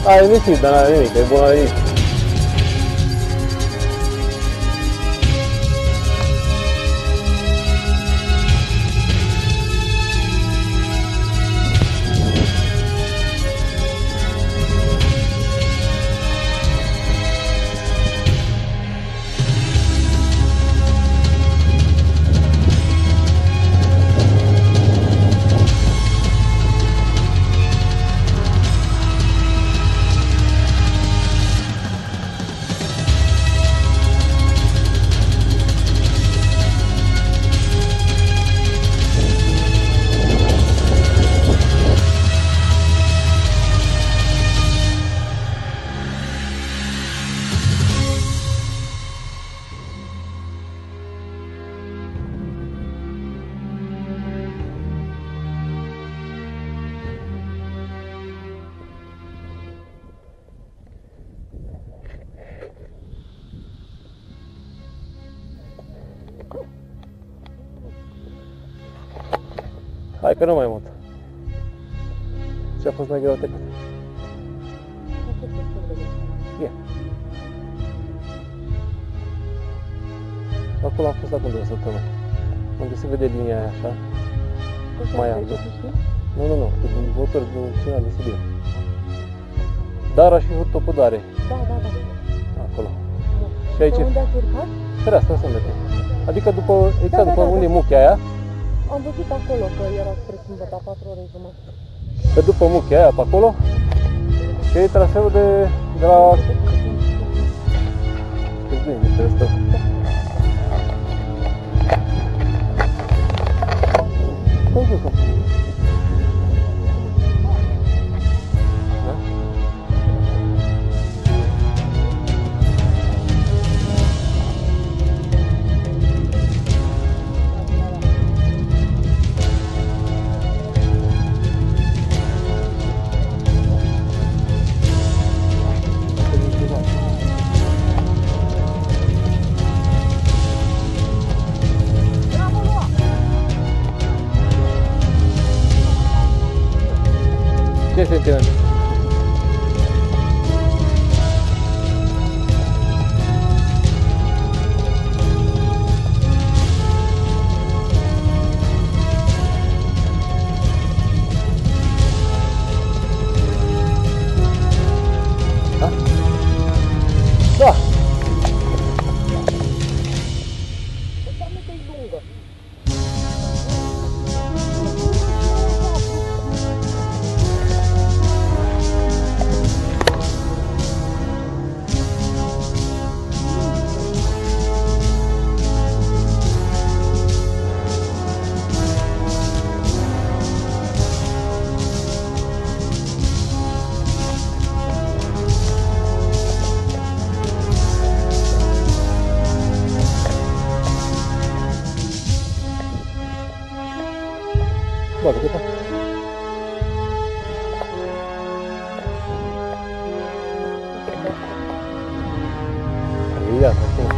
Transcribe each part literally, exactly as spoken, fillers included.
Ai nisip, dar n-are nimic, e bun la nimic. Hai că nu mai mult. Ce a fost mai greu trecut? Ia. Acolo am fost acum două săptămâni. Unde se vede linia aia așa. Mai am. Nu, nu, nu. Din motor din cina de Sibiu. Dara și Hurtopudare. Da, da, da. Acolo. Și aici. Unde ați urcat? Spre asta să mergem. Adică după, exact da, după da, unde da. e muchea aia. Am văzut acolo că era spre sâmbătă, patru ore jumătate. Pe după muchea aia, pe acolo. Și e traseul de, de la... Știu de ăsta. Cum zic? Da? Ce sentiment? Da? Da! Înseamnă că e lungă. Bate, câta? Ia, acum.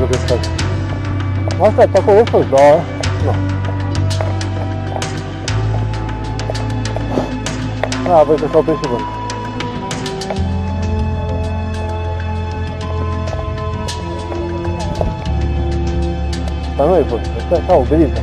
trebuie să faci. Asta pe acolo a fost, dar nu. A, văd că s-a oprit și vânt. Dar nu e vânt, asta e așa o belită.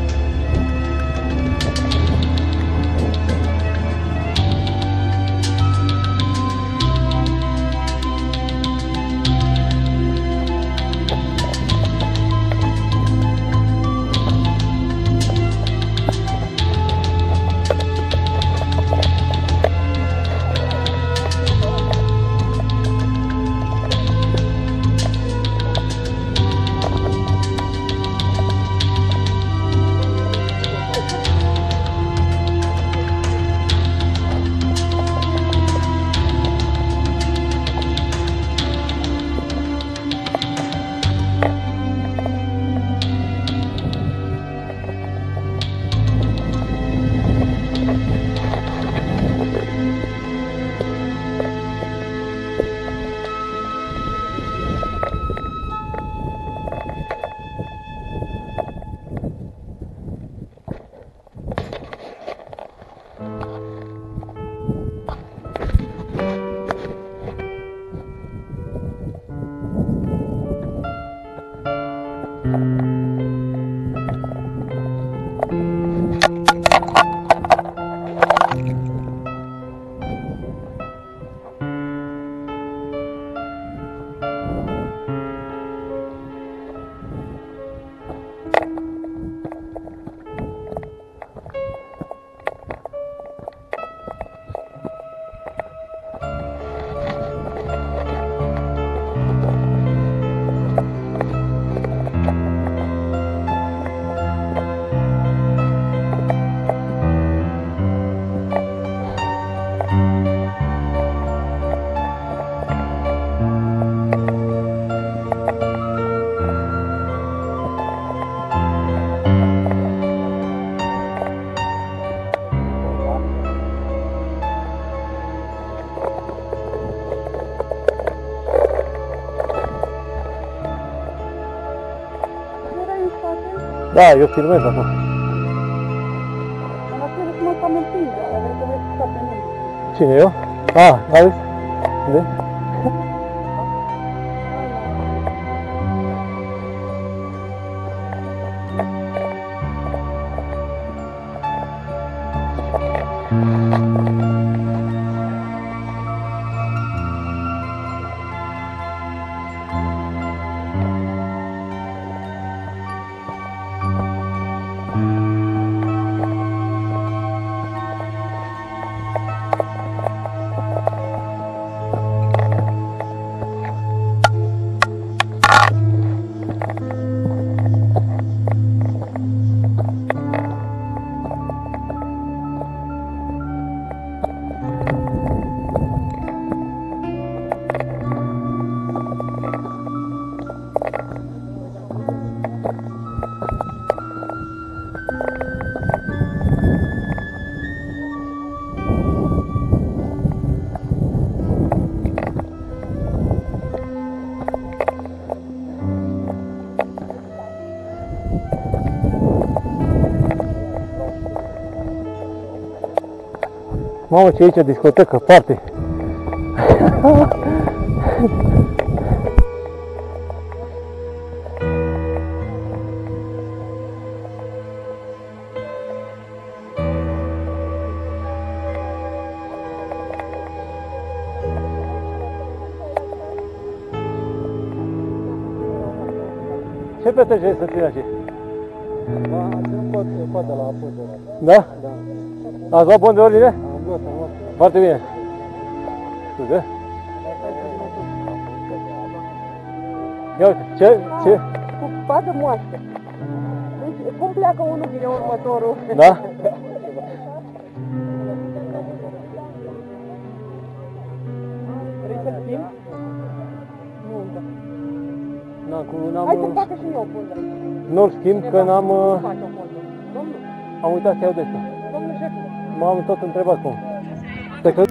Da, eu filmez acum. Am acela cum am împins, dar vreau să vezi că pe mine. Cine, eu? Ah, auzi? Unde? Mamă, ce aici discotecă, party! Ce petreceți să fie aici? Am pot, pot de la apă. Da? Da. Ați luat bun de ordine? Am luat, am luat. Foarte bine. Scuze. Ia uite, ce? Ce? Cu padă moaștă. Deci, cum pleacă unul, vine următorul. Da? Vrei să-l schimb? Nu, da. N-am cum, n-am... Hai să-mi facă și eu o pundă. Nu-l schimb, că n-am... Faci o pundă. Domnul, Am uitat să iau de asta. domnul șef. M-am tot întrebat cum. Te că...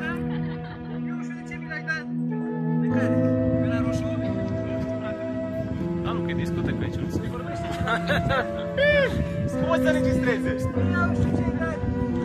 Da, nu, că e discotecă. Cum o să registreze? Nu știu ce-i dat.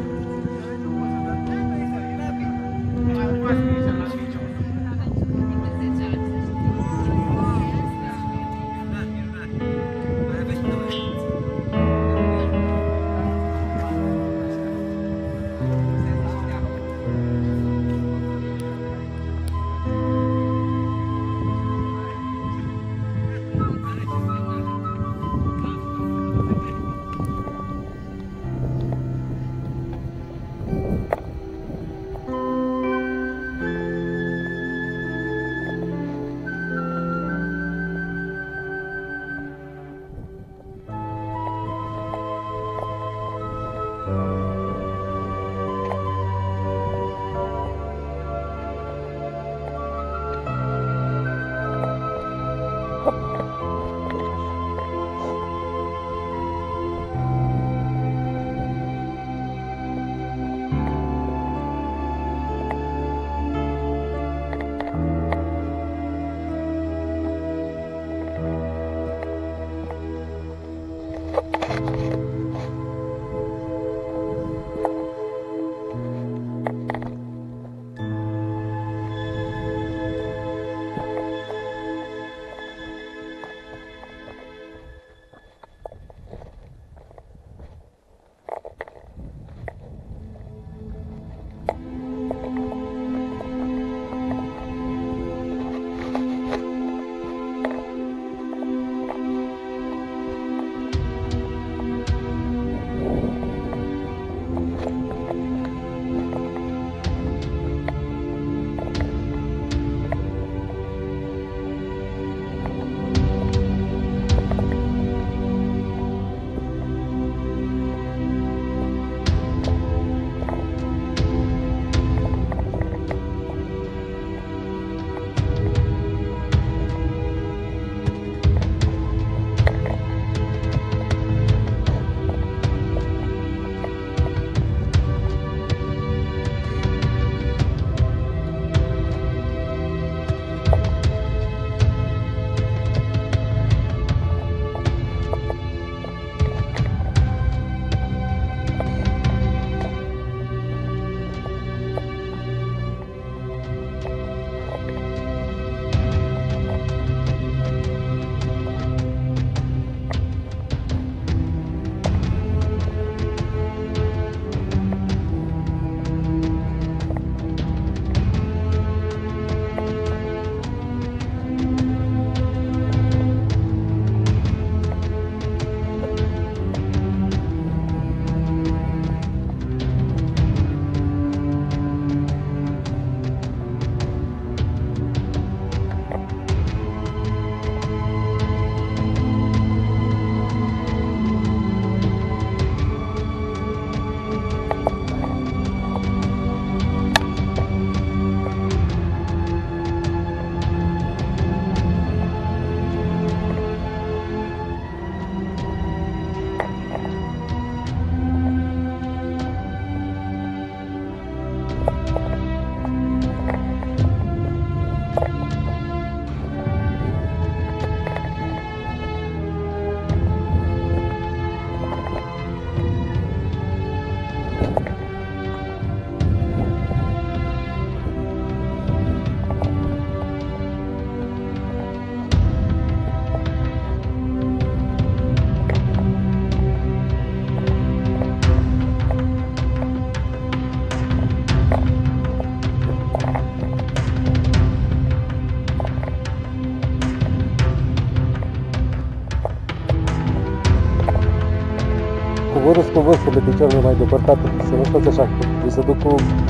coborâți cu vârfurile picioarele mai depărtate, să nu stați așa, că să duc cu,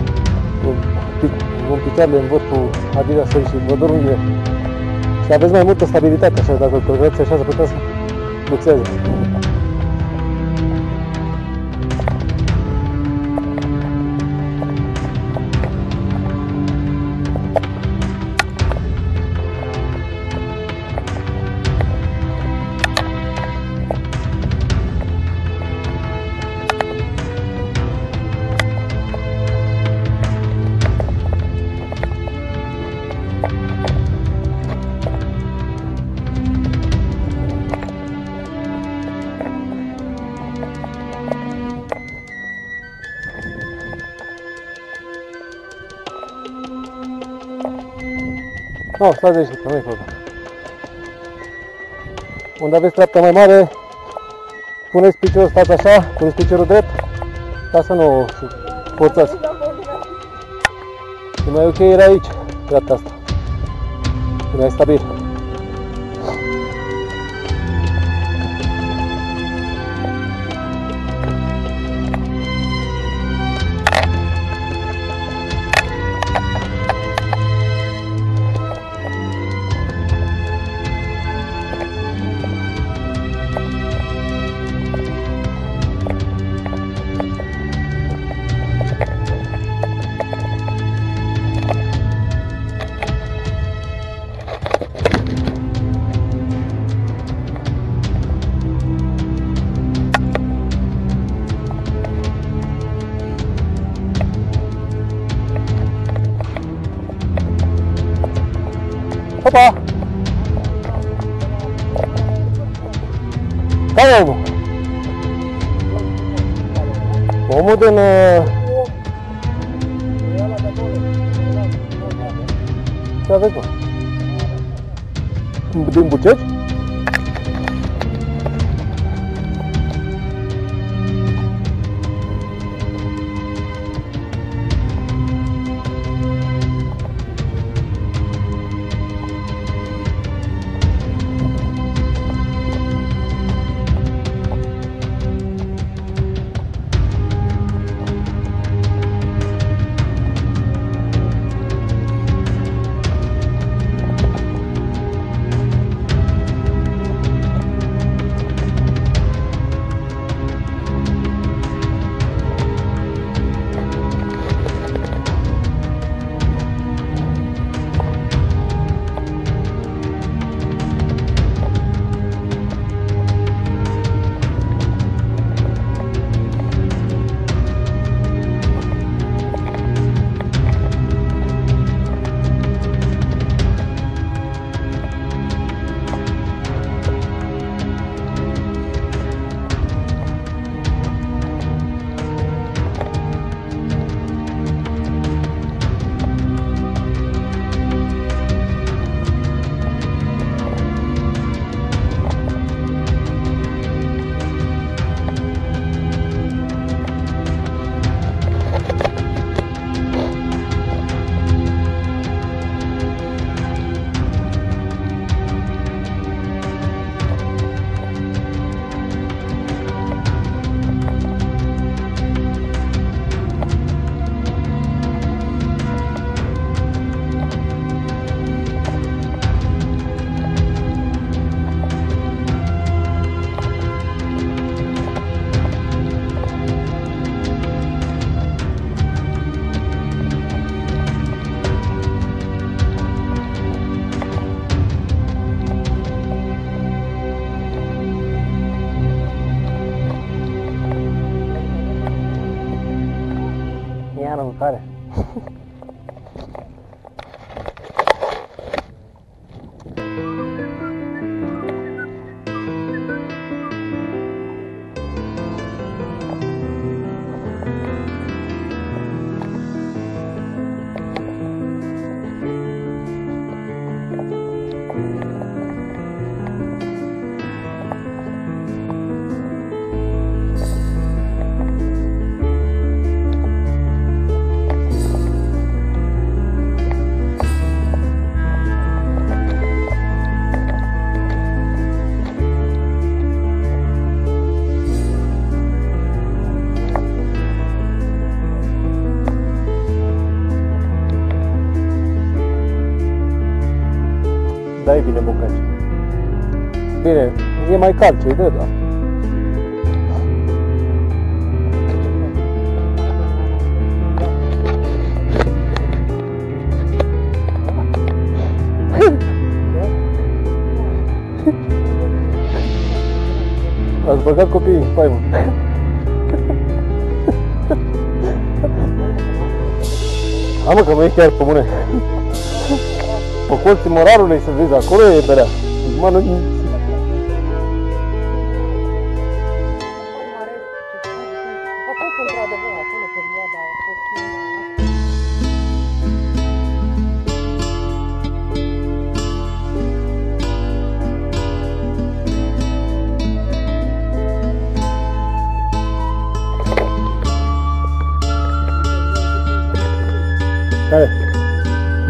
cu, cu picioarele în vârful adidasului și vă dorm bine. Și aveți mai multă stabilitate așa, dacă îl călcați așa, să puteți să luxeze. Nu, oh, stați aici, nu e problemă. Unde aveți treapta mai mare, puneți piciorul, stați așa, puneți piciorul drept, ca să nu forțați. E mai ok era aici, treapta asta. E mai stabil. Opa! Care e omul? Omul din... Ce aveți, mă? Din Buceci? Iară mâncare. Da, e bine bocaci. Bine, e mai cald ce-i dă, da. Ați băgat copiii în faimă. Amă că mă e chiar pe mâne. Pe colții Morarului să vezi, acolo e berea. Mă, nu...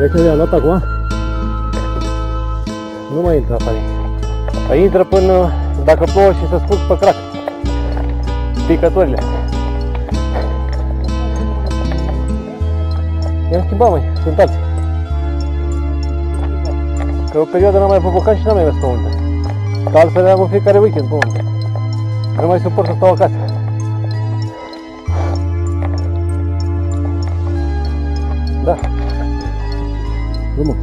Vezi ce i-am luat acum? Nu mai intră apa aici. Păi intră până dacă plouă și să scurg pe crac. Picăturile. I-am schimbat, măi, sunt alții. Că o perioadă n-am mai apucat și n-am mai mers pe munte. Că altfel am în fiecare weekend pe munte. Nu mai suport să stau acasă. Da. Frumos.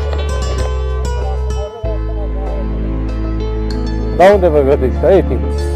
Da unde vă găsiți? Că e timp.